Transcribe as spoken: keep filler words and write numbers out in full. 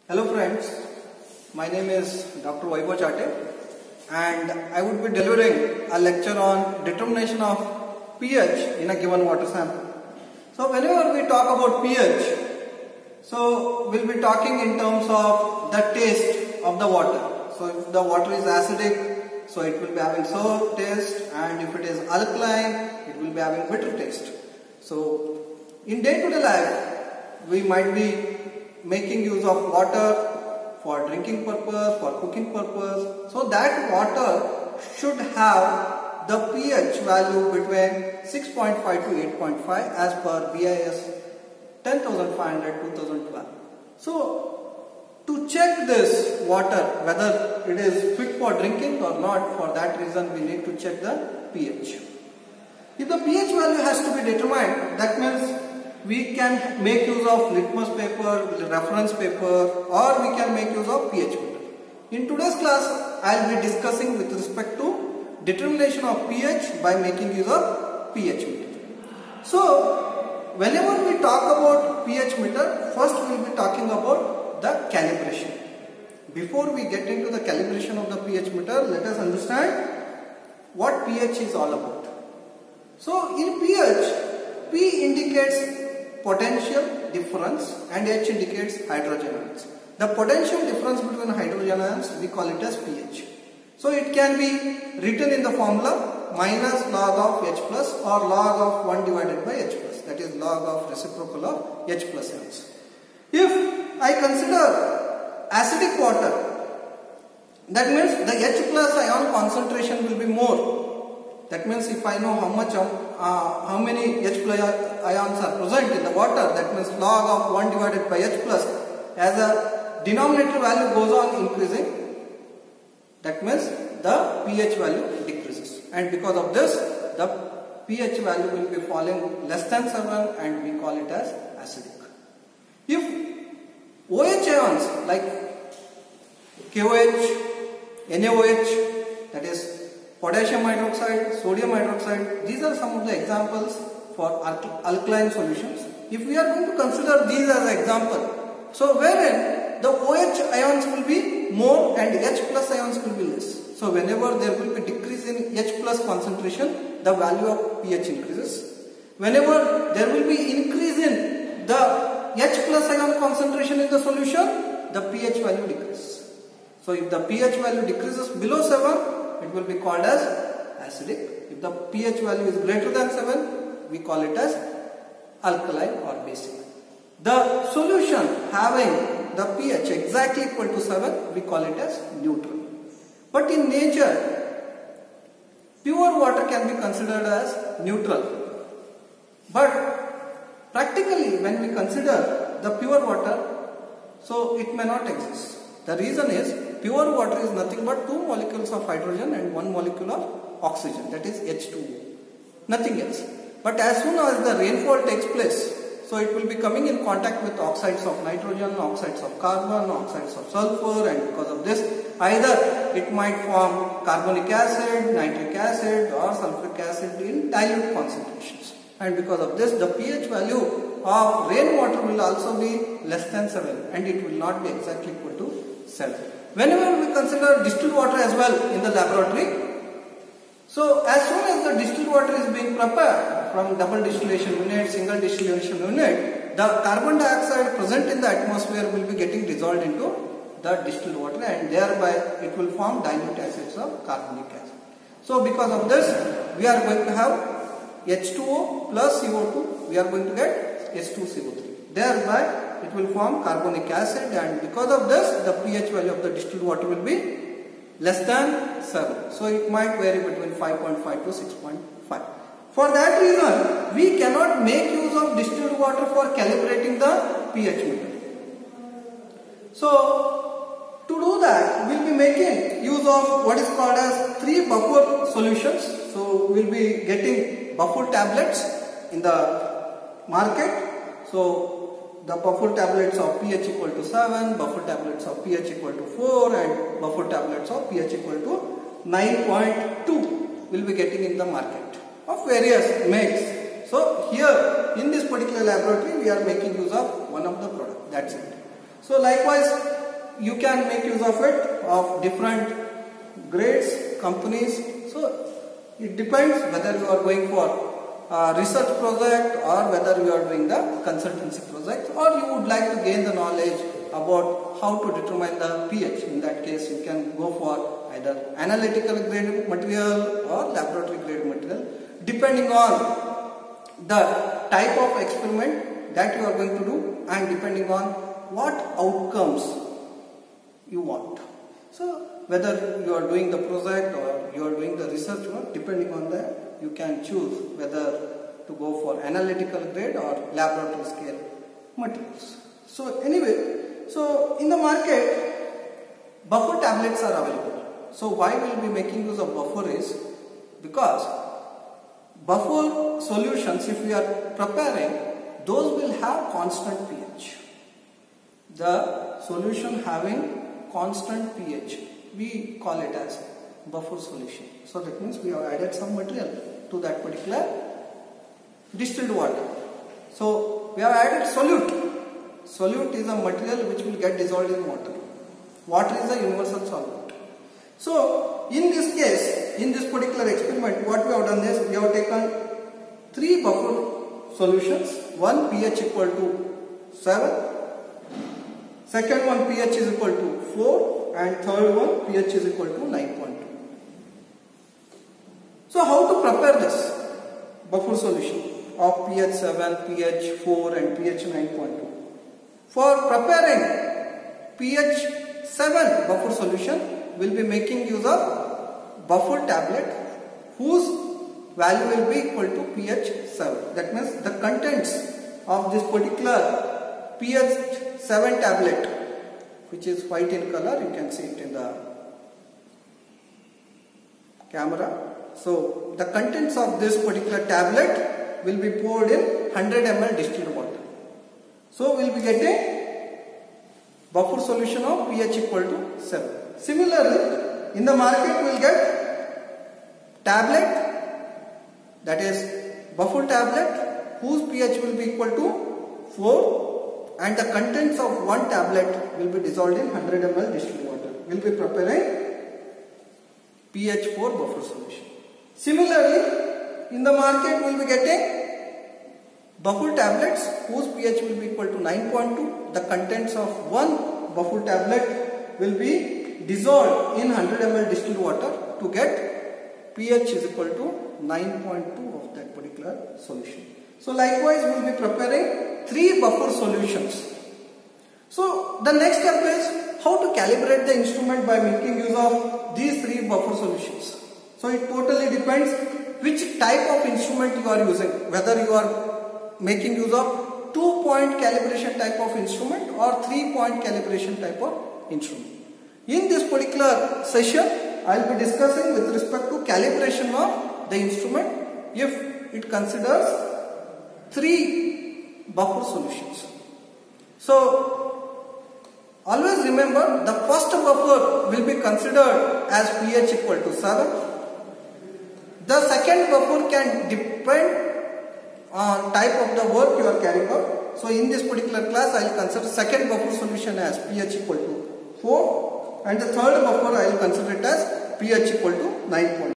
Hello friends, my name is Doctor Vaibhav Chate and I would be delivering a lecture on determination of pH in a given water sample. So whenever we talk about pH, so we'll be talking in terms of the taste of the water. So if the water is acidic, so it will be having sour taste, and if it is alkaline, it will be having bitter taste. So in day-to-day life, we might be making use of water for drinking purpose, for cooking purpose. So that water should have the pH value between six point five to eight point five as per B I S ten thousand five hundred twenty twelve. So to check this water whether it is fit for drinking or not, for that reason we need to check the pH. If the pH value has to be determined, that means we can make use of litmus paper, reference paper, or we can make use of pH meter. In today's class, I will be discussing with respect to determination of pH by making use of pH meter. So, whenever we talk about pH meter, first we will be talking about the calibration. Before we get into the calibration of the pH meter, let us understand what pH is all about. So, in pH, P indicates potential difference and H indicates hydrogen ions. The potential difference between hydrogen ions, we call it as pH. So it can be written in the formula minus log of H plus or log of one divided by H plus, that is log of reciprocal of H plus ions. If I consider acidic water, that means the H plus ion concentration will be more. That means if I know how much, uh, how many H plus ions are present in the water, that means log of one divided by H plus, as a denominator value goes on increasing, that means the pH value decreases. And because of this, the pH value will be falling less than seven and we call it as acidic. If OH ions like KOH, NaOH, that is potassium hydroxide, sodium hydroxide, these are some of the examples for alkaline solutions. If we are going to consider these as an example, so wherein the OH ions will be more and H plus ions will be less. So whenever there will be decrease in H plus concentration, the value of pH increases. Whenever there will be increase in the H plus ion concentration in the solution, the pH value decreases. So if the pH value decreases below seven, it will be called as acidic. If the pH value is greater than seven, we call it as alkaline or basic. The solution having the pH exactly equal to seven, we call it as neutral. But in nature, pure water can be considered as neutral. But practically, when we consider the pure water, so it may not exist. The reason is, pure water is nothing but two molecules of hydrogen and one molecule of oxygen, that is H two O. Nothing else. But as soon as the rainfall takes place, so it will be coming in contact with oxides of nitrogen, oxides of carbon, oxides of sulfur, and because of this, either it might form carbonic acid, nitric acid or sulfuric acid in dilute concentrations. And because of this, the pH value of rainwater will also be less than seven and it will not be exactly equal to seven. Whenever we consider distilled water as well in the laboratory, so as soon as the distilled water is being prepared from double distillation unit, single distillation unit, the carbon dioxide present in the atmosphere will be getting dissolved into the distilled water and thereby it will form dilute acids of carbonic acid. So because of this, we are going to have H two O plus C O two, we are going to get H two C O three. Thereby it will form carbonic acid, and because of this, the pH value of the distilled water will be less than seven. So it might vary between five point five to six point five. For that reason, we cannot make use of distilled water for calibrating the pH meter. So to do that, we will be making use of what is called as three buffer solutions. So we will be getting buffer tablets in the market. So the buffer tablets of pH equal to seven, buffer tablets of pH equal to four, and buffer tablets of pH equal to nine point two will be getting in the market of various makes. So here in this particular laboratory we are making use of one of the product, that's it. So likewise, you can make use of it of different grades, companies. So it depends whether you are going for a research project or whether you are doing the consultancy project, or you would like to gain the knowledge about how to determine the pH. In that case, you can go for either analytical grade material or laboratory grade material, depending on the type of experiment that you are going to do and depending on what outcomes you want. So whether you are doing the project or you are doing the research work, depending on that, you can choose whether to go for analytical grade or laboratory scale materials. So anyway, so in the market, buffer tablets are available. So why we will be making use of buffer is because buffer solutions, if we are preparing, those will have constant pH. The solution having constant pH, we call it as buffer solution. So that means we have added some material to that particular distilled water. So we have added solute. Solute is a material which will get dissolved in water. Water is a universal solvent. So in this case, in this particular experiment, what we have done is we have taken three buffer solutions. One pH equal to seven, second one pH is equal to four, and third one pH is equal to nine point two. So how to prepare this buffer solution of pH seven, pH four and pH nine point two? For preparing pH seven buffer solution, we will be making use of buffer tablet whose value will be equal to pH seven. That means the contents of this particular pH seven tablet, which is white in color, you can see it in the camera. So the contents of this particular tablet will be poured in one hundred milliliters distilled water. So we will be getting buffer solution of pH equal to seven. Similarly, in the market we will get tablet, that is buffer tablet whose pH will be equal to four, and the contents of one tablet will be dissolved in one hundred milliliters distilled water. We will be preparing pH four buffer solution. Similarly, in the market we will be getting buffer tablets whose pH will be equal to nine point two. The contents of one buffer tablet will be dissolved in one hundred milliliters distilled water to get pH is equal to nine point two of that particular solution. So likewise we will be preparing three buffer solutions. So the next step is how to calibrate the instrument by making use of these three buffer solutions. So it totally depends which type of instrument you are using, whether you are making use of two point calibration type of instrument or three point calibration type of instrument. In this particular session, I will be discussing with respect to calibration of the instrument if it considers three buffer solutions. So always remember, the first buffer will be considered as pH equal to seven. The second buffer can depend on type of the work you are carrying out. So in this particular class, I will consider second buffer solution as pH equal to four, and the third buffer I will consider it as pH equal to nine point two.